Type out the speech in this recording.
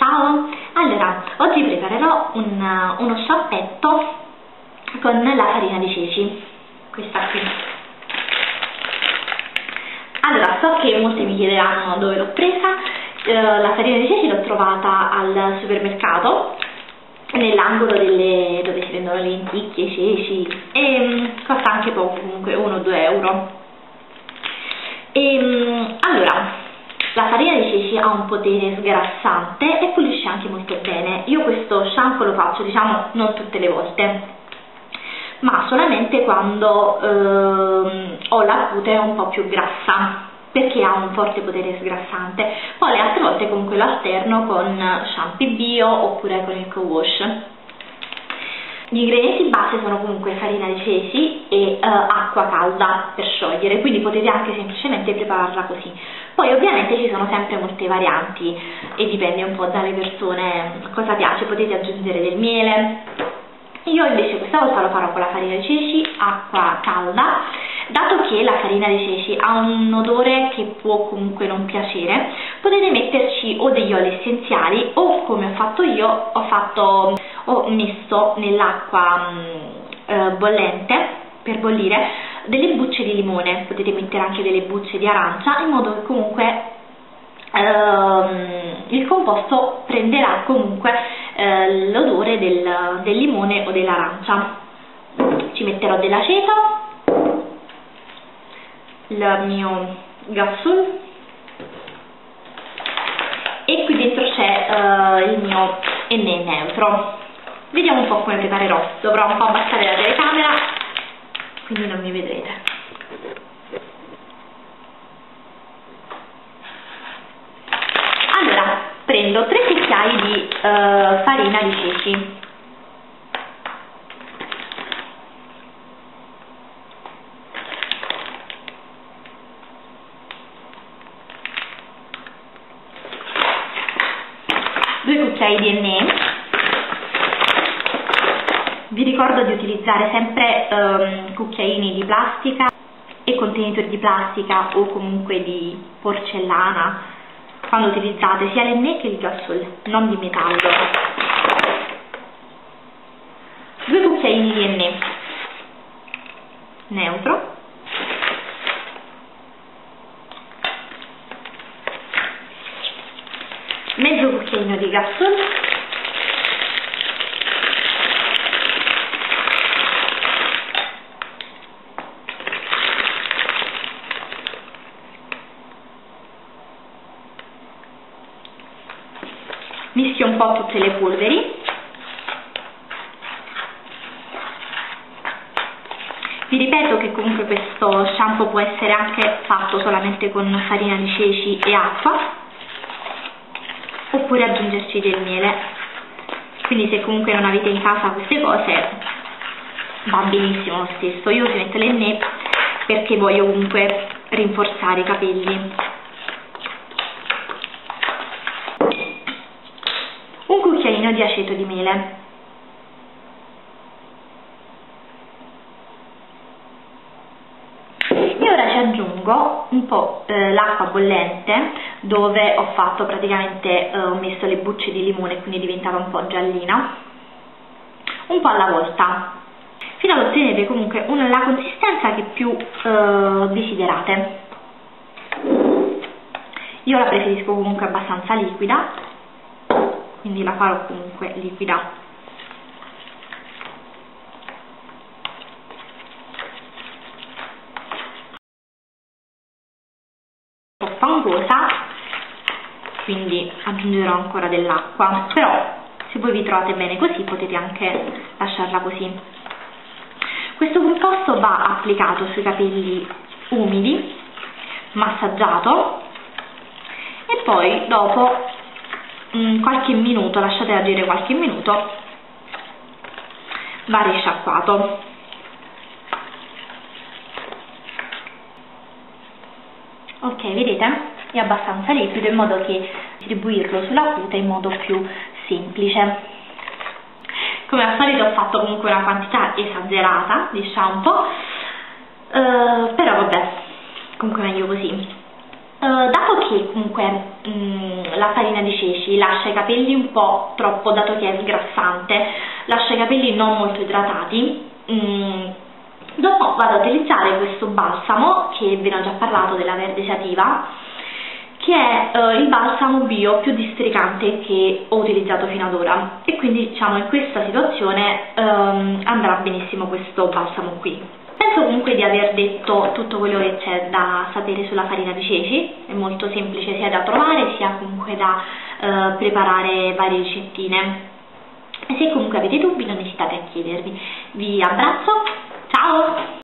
Ciao! Allora, oggi preparerò uno sciampetto con la farina di ceci, questa qui. Allora, so che molti mi chiederanno dove l'ho presa. La farina di ceci l'ho trovata al supermercato, nell'angolo dove si vendono le lenticchie, i ceci, e costa anche poco, comunque 1 o 2 euro. Allora, la farina di ceci ha un potere sgrassante e pulisce anche molto bene. Io questo shampoo lo faccio, diciamo, non tutte le volte, ma solamente quando ho la cute un po' più grassa, perché ha un forte potere sgrassante. Poi le altre volte comunque lo alterno con shampoo bio oppure con il co-wash. Gli ingredienti base sono comunque farina di ceci e acqua calda per sciogliere, quindi potete anche semplicemente prepararla così. Poi ovviamente ci sono sempre molte varianti e dipende un po' dalle persone cosa piace, potete aggiungere del miele. Io invece questa volta lo farò con la farina di ceci, acqua calda. Dato che la farina di ceci ha un odore che può comunque non piacere, potete metterci o degli oli essenziali o, come ho fatto io, ho messo nell'acqua bollente per bollire delle bucce di limone. Potete mettere anche delle bucce di arancia, in modo che comunque il composto prenderà comunque l'odore del limone o dell'arancia. Ci metterò dell'aceto, il mio Gasol, e qui dentro c'è il mio Enne neutro. Vediamo un po' come preparerò. Dovrò un po' abbassare la telecamera, quindi non mi vedrete. Allora, prendo 3 cucchiai di farina di ceci, due cucchiai di enne. Vi ricordo di utilizzare sempre cucchiaini di plastica e contenitori di plastica o comunque di porcellana quando utilizzate sia l'enne che il Gasol, non di metallo. 2 cucchiaini di enne neutro, mezzo cucchiaino di Gasol, mischio un po' tutte le polveri. Vi ripeto che comunque questo shampoo può essere anche fatto solamente con farina di ceci e acqua, oppure aggiungerci del miele. Quindi se comunque non avete in casa queste cose va benissimo lo stesso. Io ci metto l'enne perché voglio comunque rinforzare i capelli. Un cucchiaino di aceto di mele, e ora ci aggiungo un po' l'acqua bollente, dove ho fatto praticamente, ho messo le bucce di limone, quindi è diventata un po' giallina, un po' alla volta, fino ad ottenere comunque la consistenza che più desiderate. Io la preferisco comunque abbastanza liquida, quindi la farò comunque liquida. Un po' fangosa, quindi aggiungerò ancora dell'acqua, però se voi vi trovate bene così potete anche lasciarla così. Questo composto va applicato sui capelli umidi, massaggiato, e poi dopo qualche minuto, lasciate agire qualche minuto, va risciacquato. Ok, vedete? È abbastanza liquido, in modo che distribuirlo sulla cute in modo più semplice. Come al solito ho fatto comunque una quantità esagerata di shampoo, però vabbè, comunque meglio così. Dato che comunque la farina di ceci lascia i capelli un po' troppo, dato che è sgrassante, lascia i capelli non molto idratati. Dopo vado a utilizzare questo balsamo, che ve ne ho già parlato, della Verde Sativa, che è il balsamo bio più districante che ho utilizzato fino ad ora, e quindi diciamo in questa situazione andrà benissimo questo balsamo qui. Penso comunque di aver detto tutto quello che c'è da sapere sulla farina di ceci, è molto semplice sia da trovare sia comunque da preparare varie ricettine. E se comunque avete dubbi non esitate a chiedervi. Vi abbraccio, ciao!